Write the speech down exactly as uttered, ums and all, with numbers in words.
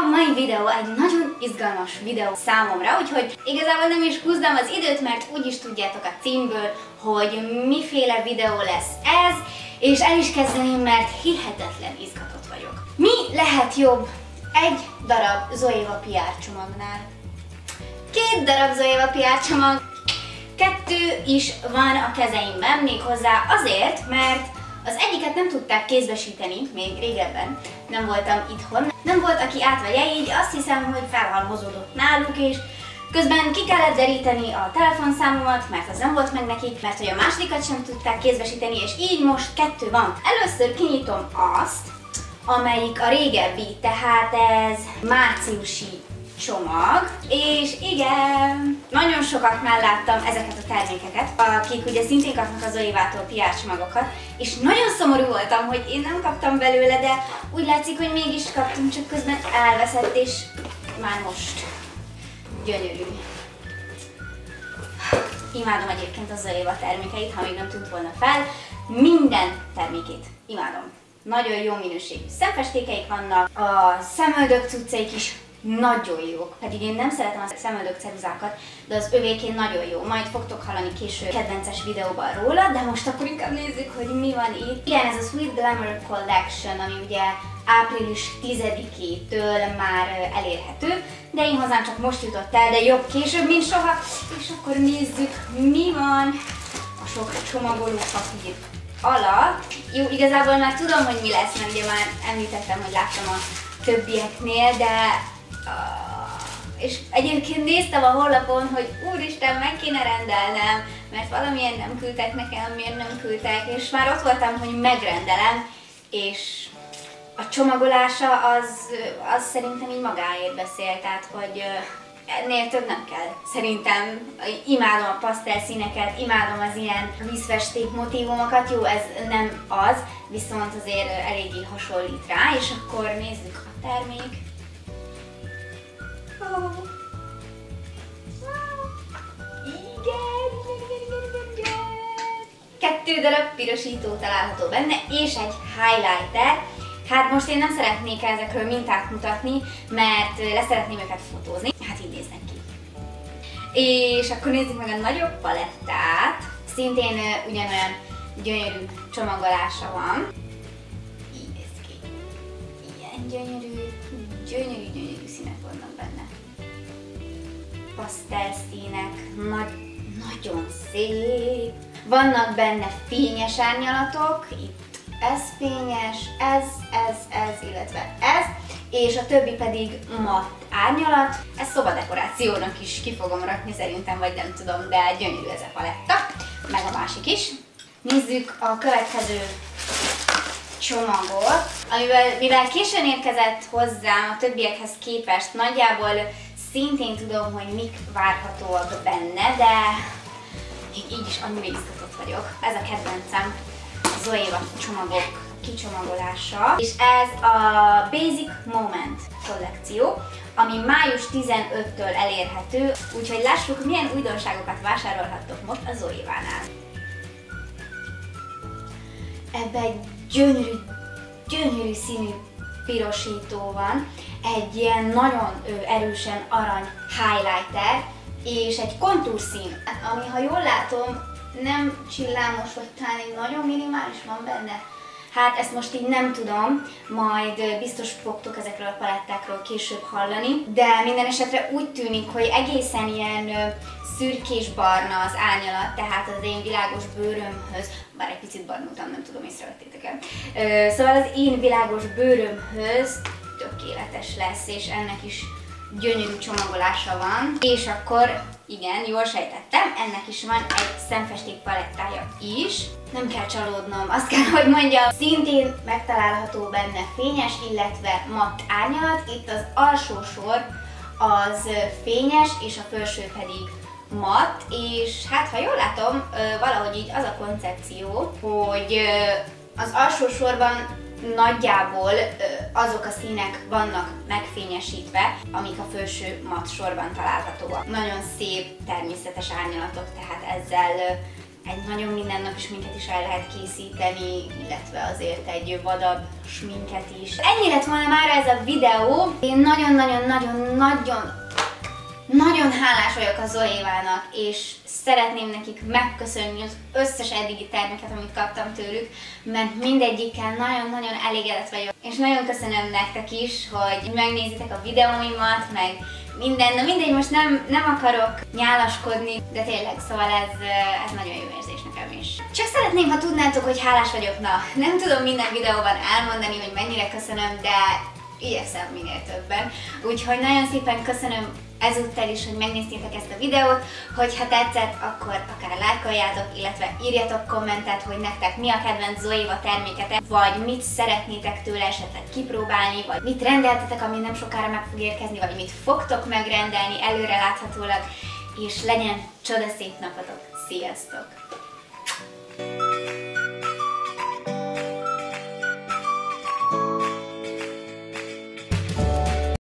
mai videó egy nagyon izgalmas videó számomra, úgyhogy igazából nem is húznám az időt, mert úgyis tudjátok a címből, hogy miféle videó lesz ez, és el is kezdeném, mert hihetetlen izgatott vagyok. Mi lehet jobb egy darab Zoeva pé er csomagnál? Két darab Zoeva pé er csomag, kettő is van a kezeimben, méghozzá azért, mert az egyiket nem tudták kézbesíteni, még régebben nem voltam itthon. Nem volt, aki átvegye, így azt hiszem, hogy felhalmozódott náluk, és közben ki kellett deríteni a telefonszámomat, mert az nem volt meg nekik, mert hogy a másodikat sem tudták kézbesíteni, és így most kettő van. Először kinyitom azt, amelyik a régebbi, tehát ez márciusi csomag, és igen, nagyon sokaknál láttam ezeket a termékeket, akik ugye szintén kapnak a Zoevától pé er csomagokat, és nagyon szomorú voltam, hogy én nem kaptam belőle, de úgy látszik, hogy mégis kaptam, csak közben elveszett, és már most gyönyörű. Imádom egyébként a Zoeva termékeit, ha még nem tűnt volna fel, minden termékét imádom. Nagyon jó minőségű szemfestékeik vannak, a szemöldök cuccaik is nagyon jók, pedig én nem szeretem a szemöldök ceruzákat, de az övékén nagyon jó. Majd fogtok hallani később kedvences videóban róla, de most akkor inkább nézzük, hogy mi van itt. Igen, ez a Sweet Glamour Collection, ami ugye április tizedikétől már elérhető, de én hozzám csak most jutott el, de jobb később, mint soha. És akkor nézzük, mi van a sok csomagoló papír alatt. Jó, igazából már tudom, hogy mi lesz, mert ugye már említettem, hogy láttam a többieknél, de uh, és egyébként néztem a honlapon, hogy úristen, meg kéne rendelnem, mert valamilyen nem küldtek nekem, miért nem küldtek, és már ott voltam, hogy megrendelem, és a csomagolása az, az szerintem így magáért beszél, tehát hogy ennél több nem kell. Szerintem imádom a pasztel színeket, imádom az ilyen vízfesték motívumokat, jó, ez nem az, viszont azért eléggé hasonlít rá, és akkor nézzük a termék. Oh. Igen, igen, igen, igen, igen. Kettő darab pirosító található benne, és egy highlighter. Hát most én nem szeretnék ezekről mintát mutatni, mert leszeretném őket fotózni. Hát így néznek ki. És akkor nézzük meg a nagyobb palettát. Szintén ugyanolyan gyönyörű csomagolása van. Így néz ki. Ilyen gyönyörű, gyönyörű, gyönyörű színek vannak benne. Pasztel színek, nagy, nagyon szép. Vannak benne fényes árnyalatok, itt ez fényes, ez, ez, ez, illetve ez, és a többi pedig matt árnyalat. Ezt szobadekorációnak is ki fogom rakni szerintem, vagy nem tudom, de gyönyörű ez a paletta, meg a másik is. Nézzük a következő csomagot, amivel, mivel későn érkezett hozzám a többiekhez képest, nagyjából szintén tudom, hogy mik várhatóak benne, de még így is annyira izgatott vagyok. Ez a kedvencem. Zoeva csomagok kicsomagolása, és ez a Basic Moment kollekció, ami május tizenötödikétől elérhető, úgyhogy lássuk, milyen újdonságokat vásárolhattok most a Zoevánál. Ebben egy gyönyörű, gyönyörű színű pirosító van, egy ilyen nagyon erősen arany highlighter, és egy kontúrszín, ami, ha jól látom, nem csillámos, vagy talán egy nagyon minimális van benne. Hát ezt most így nem tudom, majd biztos fogtok ezekről a palettákról később hallani, de minden esetre úgy tűnik, hogy egészen ilyen szürkés-barna az árnyalat, tehát az én világos bőrömhöz, bár egy picit barnultam, nem tudom, észrevettétek el. Szóval az én világos bőrömhöz tökéletes lesz, és ennek is gyönyörű csomagolása van. És akkor, igen, jól sejtettem, ennek is van egy szemfesték palettája is. Nem kell csalódnom, azt kell, hogy mondjam, szintén megtalálható benne fényes, illetve matt árnyalat. Itt az alsó sor az fényes, és a felső pedig matt, és hát ha jól látom, valahogy így az a koncepció, hogy az alsó sorban nagyjából azok a színek vannak megfényesítve, amik a felső matt sorban találhatóak. Nagyon szép természetes árnyalatok, tehát ezzel egy nagyon mindennapi sminket is el lehet készíteni, illetve azért egy vadabb sminket is. Ennyi lett volna már ez a videó. Én nagyon-nagyon-nagyon-nagyon Nagyon hálás vagyok a Zoévának, és szeretném nekik megköszönni az összes eddigi terméket, amit kaptam tőlük, mert mindegyikkel nagyon-nagyon elégedett vagyok. És nagyon köszönöm nektek is, hogy megnézitek a videóimat, meg minden, na mindegy, most nem, nem akarok nyálaskodni, de tényleg, szóval ez, ez nagyon jó érzés nekem is. Csak szeretném, ha tudnátok, hogy hálás vagyok, na, nem tudom minden videóban elmondani, hogy mennyire köszönöm, de igyekszem minél többen. Úgyhogy nagyon szépen köszönöm ezúttal is, hogy megnéztétek ezt a videót, hogyha tetszett, akkor akár lájkoljátok, illetve írjatok kommentet, hogy nektek mi a kedvenc Zoéva terméketek, vagy mit szeretnétek tőle esetleg kipróbálni, vagy mit rendeltetek, ami nem sokára meg fog érkezni, vagy mit fogtok megrendelni előre láthatólag, és legyen csodaszép napotok! Sziasztok!